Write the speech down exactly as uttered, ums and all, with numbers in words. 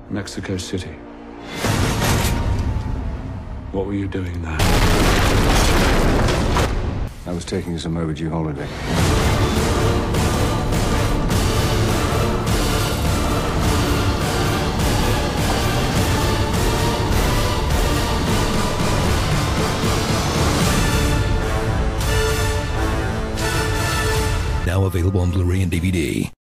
Mexico City. What were you doing there? I was taking some overdue holiday. Now available on Blu-ray and D V D.